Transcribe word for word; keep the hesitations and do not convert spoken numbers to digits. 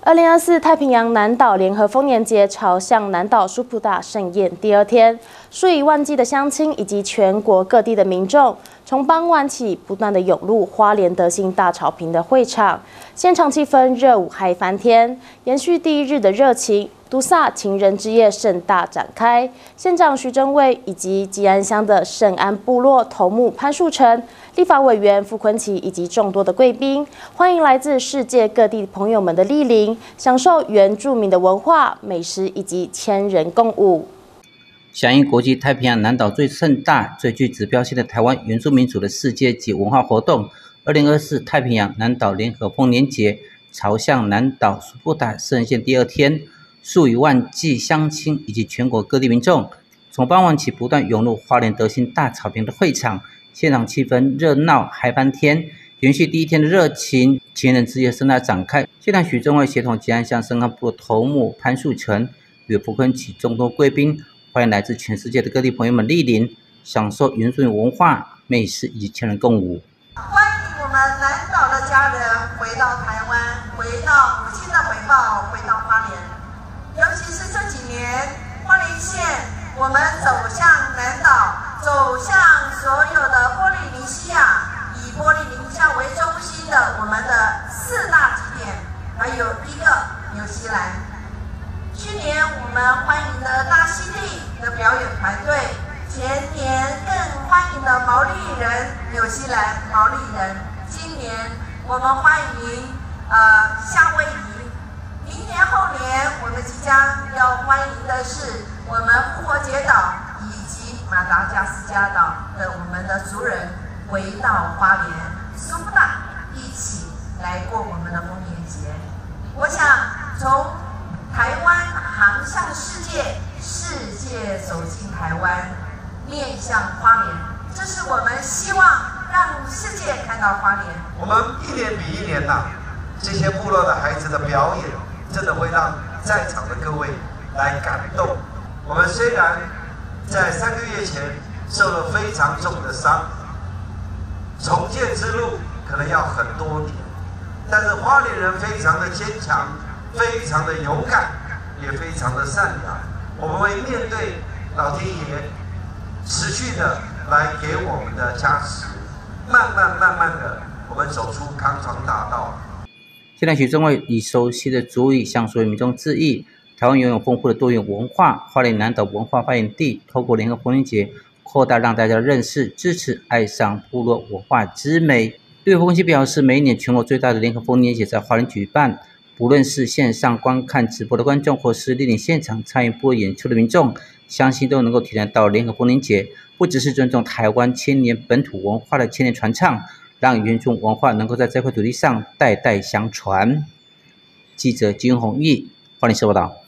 二零二四太平洋南岛联合丰年节朝向南岛苏普大盛宴第二天，数以万计的乡亲以及全国各地的民众，从傍晚起不断的涌入花莲德兴大草坪的会场，现场气氛热舞嗨翻天，延续第一日的热情。 都萨情人之夜盛大展开，县长徐正伟以及吉安乡的圣安部落头目潘树成、立法委员傅昆萁以及众多的贵宾，欢迎来自世界各地朋友们的莅临，享受原住民的文化、美食以及千人共舞。 响应国际太平洋南岛最盛大、最具指标性的台湾原住民族的世界级文化活动——二零二四太平洋南岛联合丰年节朝向南岛苏布达盛宴第二天。 数以万计乡亲以及全国各地民众，从傍晚起不断涌入花莲德兴大草坪的会场，现场气氛热闹嗨翻天，延续第一天的热情，情人之夜盛大展开。现场许正伟协同吉安乡圣安部落头目潘树成与傅昆萁众多贵宾，欢迎来自全世界的各地朋友们莅临，享受原住民文化、美食以及千人共舞。 欢迎我们南岛的家人回到台湾，回到母亲的怀抱，回到花莲。 尤其是这几年，花莲县我们走向南岛，走向所有的波利尼西亚，以波利尼西亚为中心的我们的四大极点，还有一个纽西兰。去年我们欢迎的大溪地的表演团队，前年更欢迎的毛利人纽西兰毛利人，今年我们欢迎呃夏威夷。 明年后年，我们即将要欢迎的是我们复活节岛以及马达加斯加岛的我们的族人回到花莲苏布达，一起来过我们的丰年节。我想从台湾航向世界，世界走进台湾，面向花莲，这是我们希望让世界看到花莲。 我们一年比一年呐、啊，这些部落的孩子的表演。 真的会让在场的各位来感动。我们虽然在三个月前受了非常重的伤，重建之路可能要很多年，但是花莲人非常的坚强，非常的勇敢，也非常的善良。我们会面对老天爷持续的来给我们的加持，慢慢慢慢的，我们走出康庄大道。 现在许正伟以熟悉的族语向所有民众致意。台湾拥有丰富的多元文化，花莲南岛文化发源地，透过联合丰年节，扩大让大家认识、支持、爱上部落文化之美。对傅昆萁表示，每一年全国最大的联合丰年节在花莲举办，不论是线上观看直播的观众，或是莅临现场参与部落演出的民众，相信都能够体验到联合丰年节不只是尊重台湾千年本土文化的千年传唱。 让原住文化能够在这块土地上代代相传。记者金宏毅，花莲市报道。